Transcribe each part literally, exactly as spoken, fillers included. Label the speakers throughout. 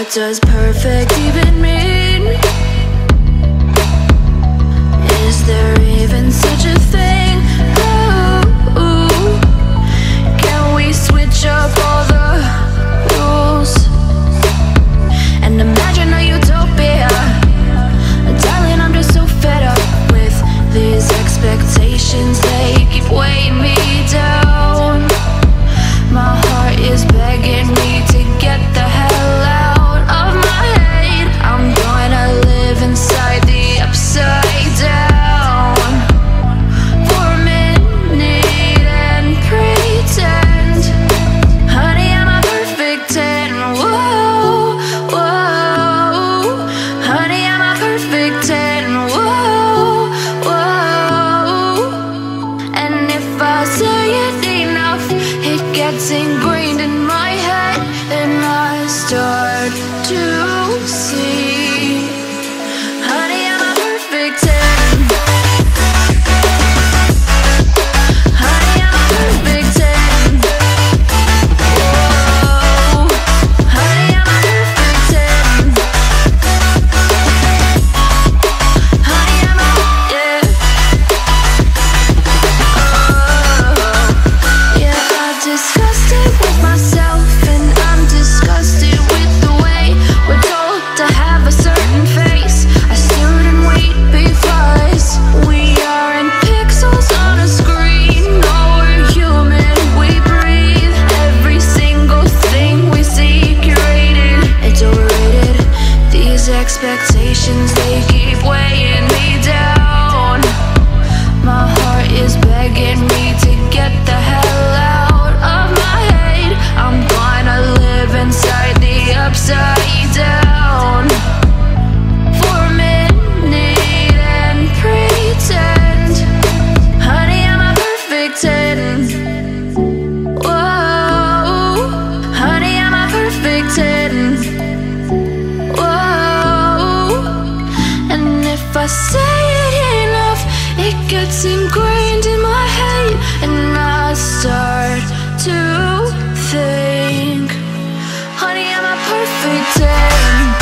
Speaker 1: What does perfect even mean? Is there even such a thing? Ooh, can we switch up all the rules and imagine a utopia? Darling, I'm just so fed up with these expectations. They keep weighing me down. My heart is begging me to get the hell out of my head. I'm gonna live inside the upside down for a minute and pretend, honey, I'm a perfect ten. Whoa, whoa, honey, I'm a perfect ten. Whoa, whoa, and if I say it enough, it gets ingrained in my head, and I start to see, honey, I'm a perfect ten. Honey, I'm a perfect ten. Whoa, honey, I'm a perfect ten. Honey, I'm a, yeah. Oh, yeah, I've discussed it with myself, and I'm disgusted with the way we're told to have a certain face. I stood and wait because we aren't pixels on a screen. No, we're human, we breathe. Every single thing we see curated, it's overrated. These expectations, they keep weighing me down. My heart is begging me to get the hell out of my head. I'm gonna live inside the upside down for a minute and pretend, honey, I'm a perfect ten. Whoa, honey, I'm a perfect ten. Whoa, and if I say it enough, it gets ingrained in my head, and I start to think, honey, I'm a perfect ten.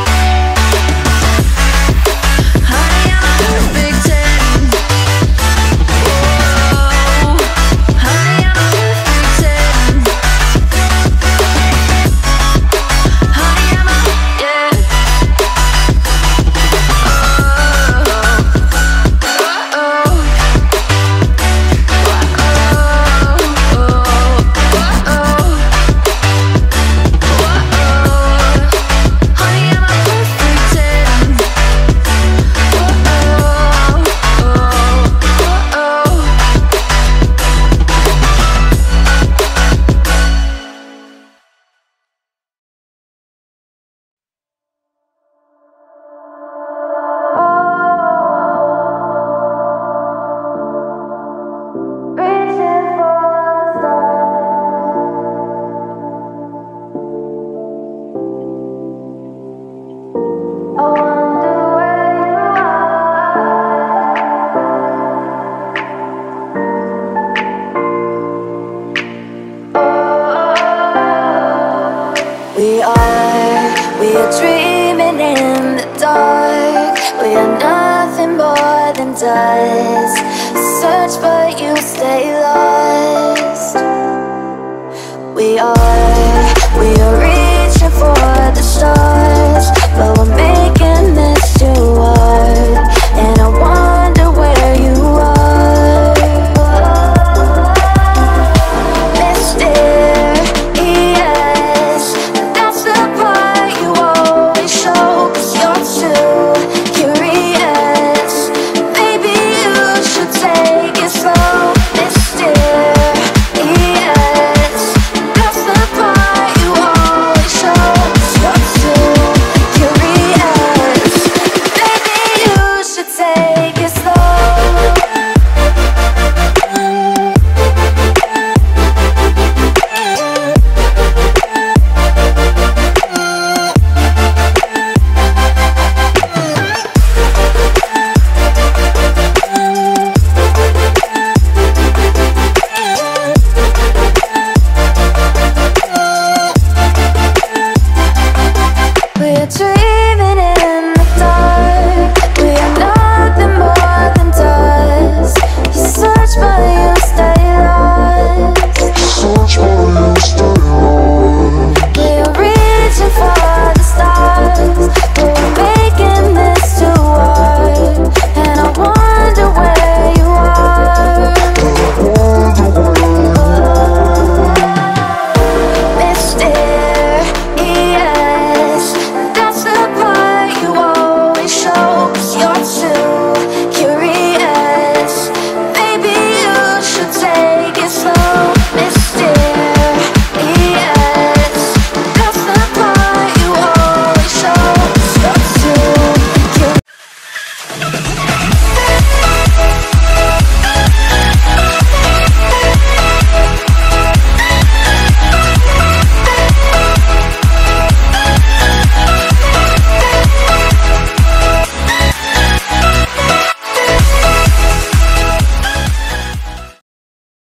Speaker 1: Honey, I'm a perfect ten. Whoa, honey, I'm a perfect ten. Honey, I'm a, yeah.
Speaker 2: We are, we are dreaming in the dark. We are nothing more than dust. Search but you stay lost.